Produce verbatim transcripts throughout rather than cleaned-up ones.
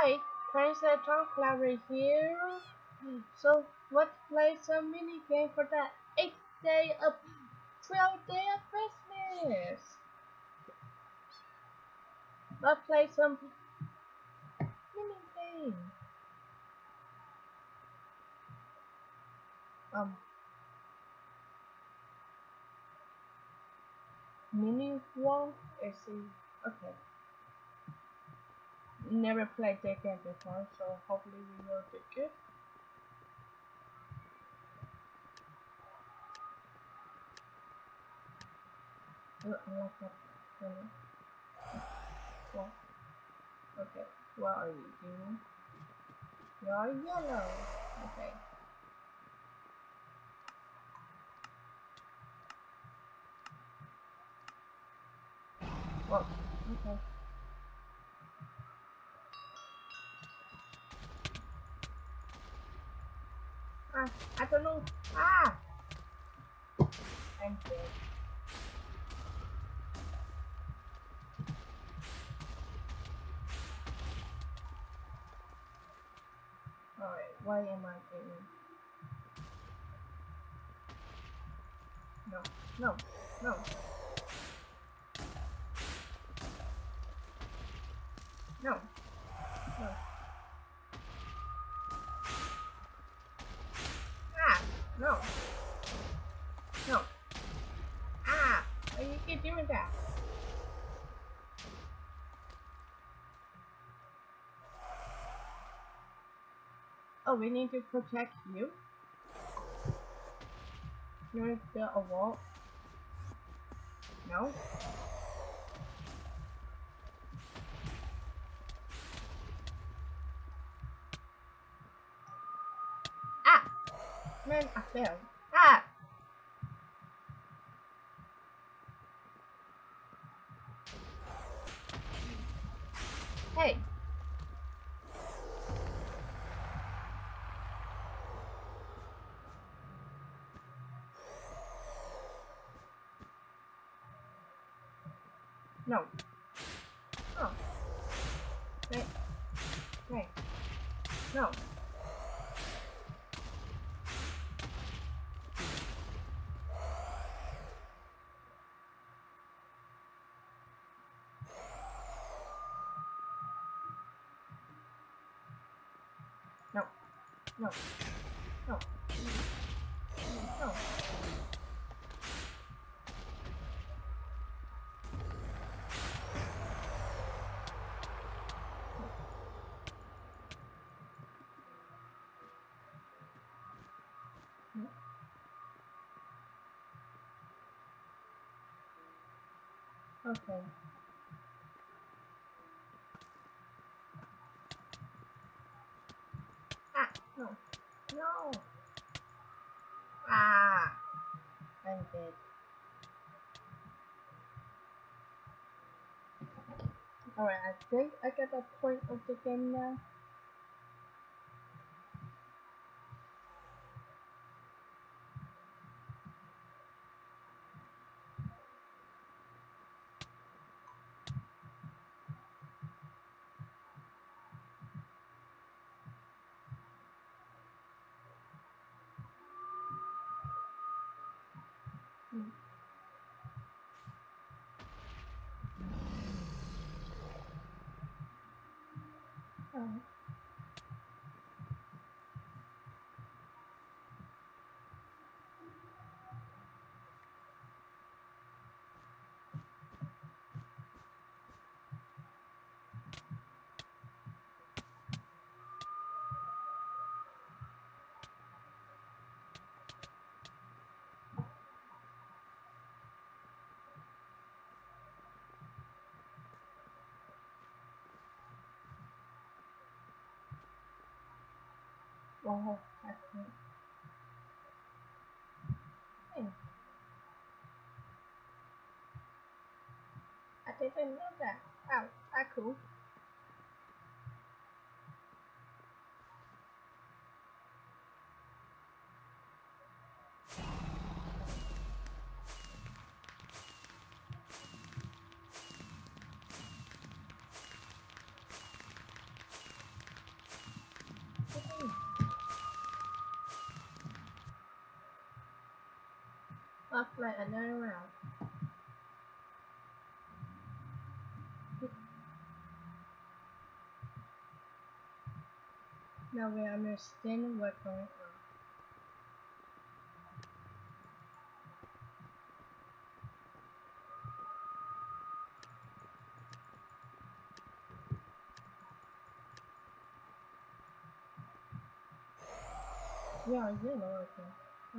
Hi, Triceratops Library here. So let's play some mini game for the eighth day of twelfth day of Christmas. Let's play some mini game. Um, mini wall. I see. Okay. Never played that game before, so hopefully we will do good. Oh, I like that. Well, okay. What are you doing? You're yellow. Okay. Well, okay. Ah, I don't know. Ah! I'm dead. Alright, why am I doing? No, no, no. No, no. Ah, no. No. Ah, why you keep doing that? Oh, we need to protect you? You want to build a wall? No? Ah! Man, I failed. Ah! Hey! No. Oh. Hey. Hey. No. No. No. No. No. No. Okay. Ah! No. No! Ah! I'm dead. Alright, I think I get the point of the game now. Hmm. Oh. Wow, that's neat. Hey, I didn't know that. Wow, that's cool. Let's play another round. Now we understand what's going on. Yeah, I did know it. Yeah.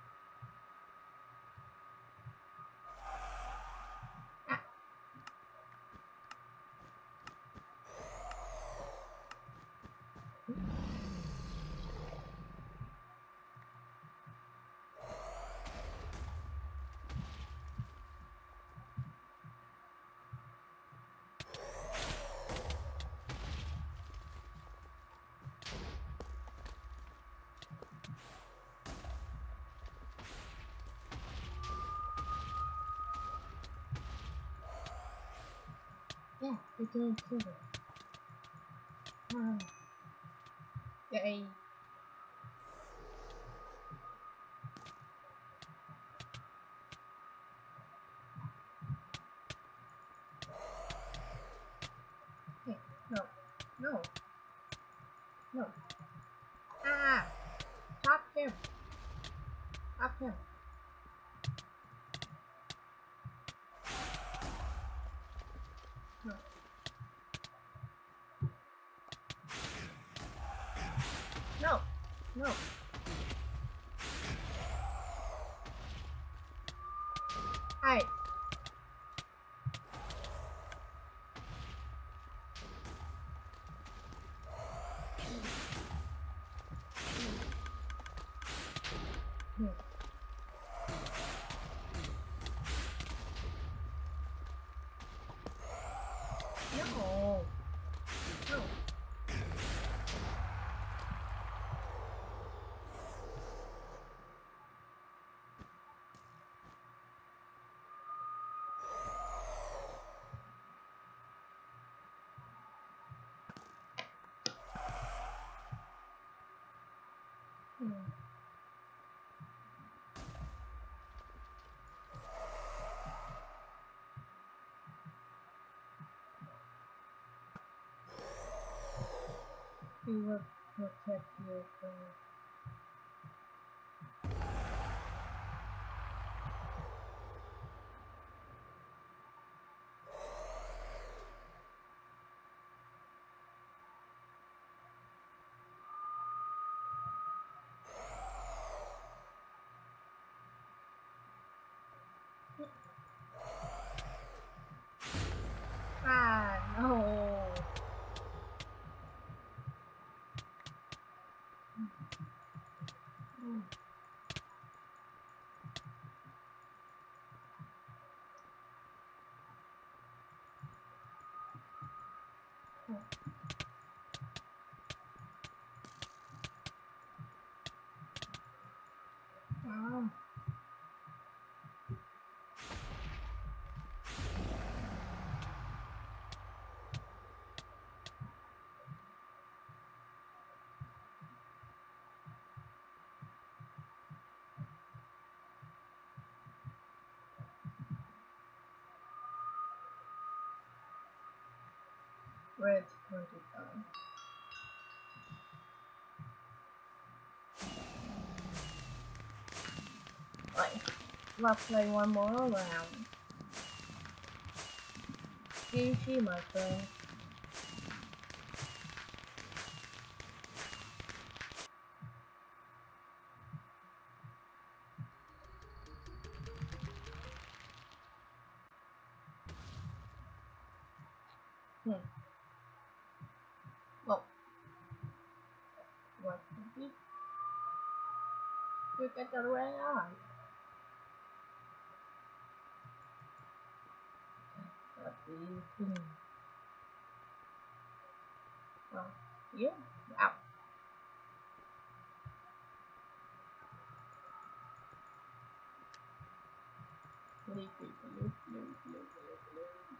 Ah. Yeah, we're doing good. Ah. Yay. Hey, no, no, no. Ah! Stop him! Stop him! No. No! No! Hey! Hmm. No! No! Hmm. He will protect you from... Ah, no! Hmm. Hmm. Ah. Red twenty-five. Right. Let's play one more round. G G, my friend. Hmm. Well, what did you you get the red eye? What do you think? Well, you out. Leafy, leaf, leaf, leaf, leaf, leaf.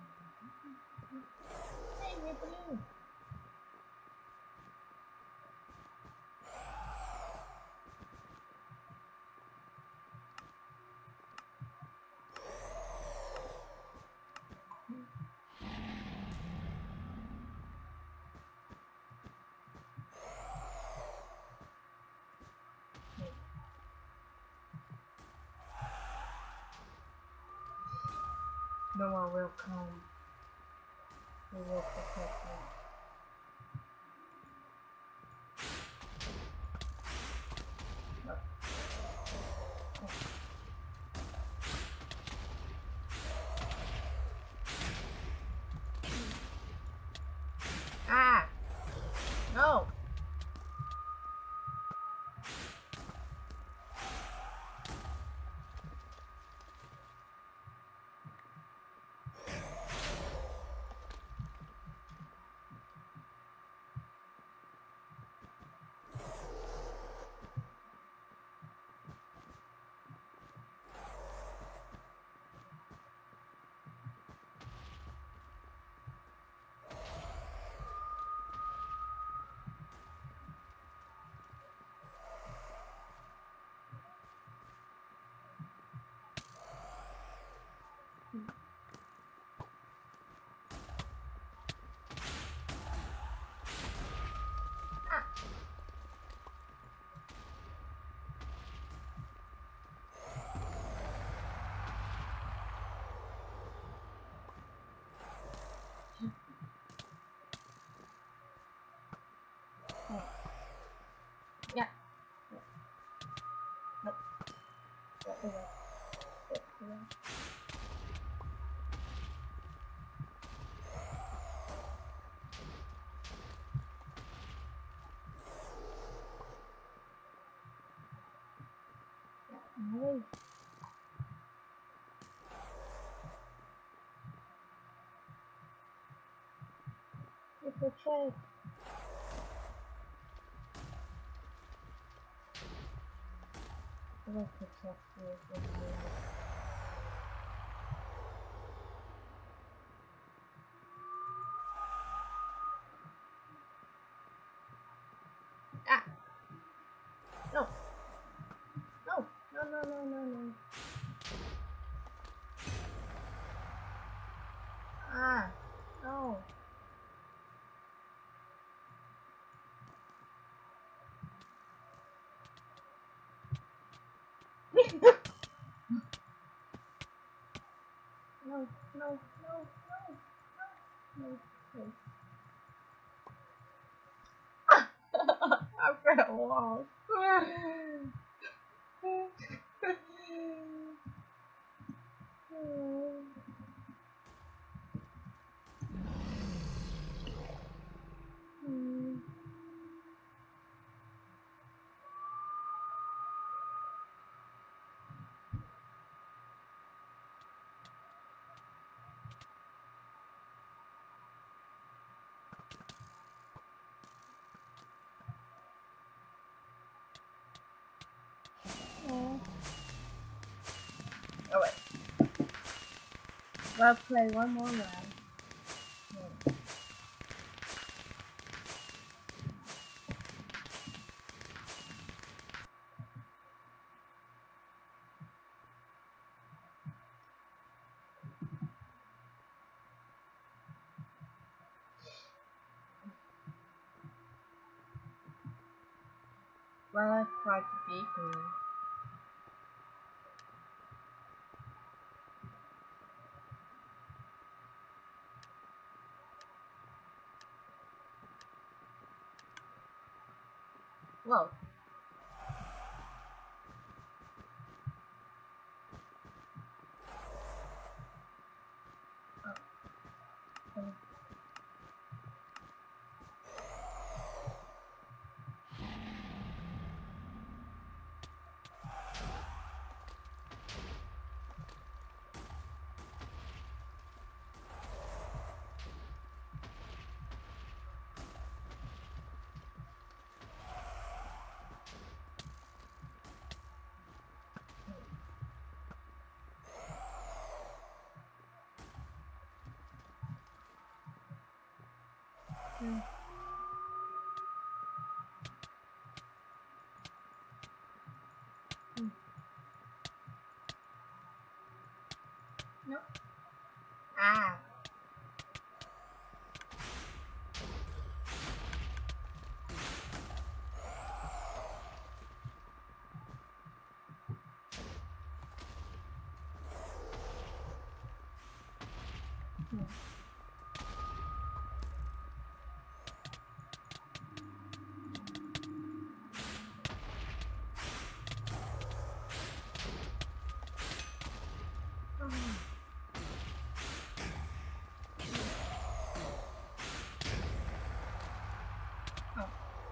Hey, we're blue. No one will come. We will protect you. No. Oh. Ah! No! Oh. Yeah. Nope. That's the way. That's the way. No. It's a chest. What's the chest here? Ah! No! No! No, no, no, no, no. Ah! No! No, no, no, no, no, no. I fell off. Oh wait. Well, play one more round. Yeah. Well, I tried to beat him. Whoa. Oh. Mm. Mm. No. Ah. Hmm. Oh.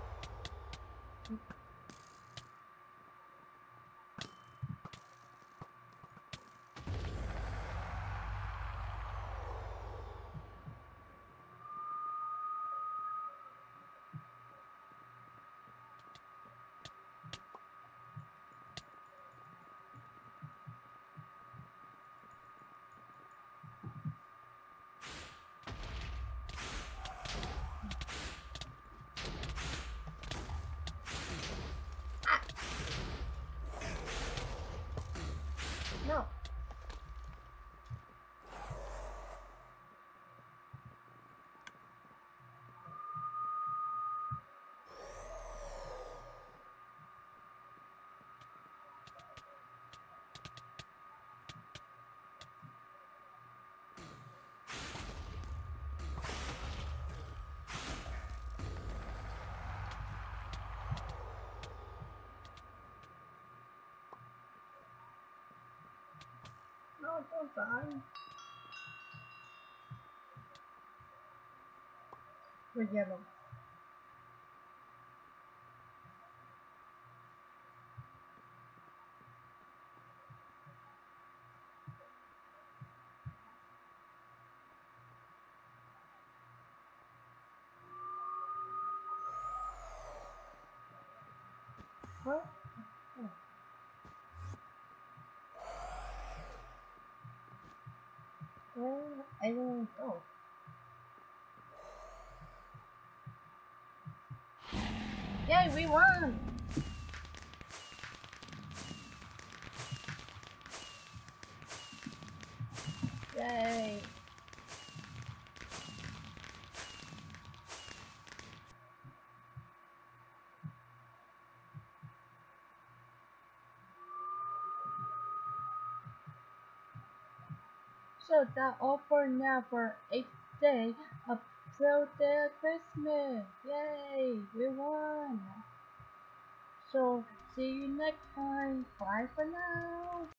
Ah. No. No, don't die. We're yellow. Huh? Oh. Well, I don't know. Yay, we won! Yay! So that all for now for eighth day of twelfth day of Christmas. Yay! We won! So see you next time. Bye for now.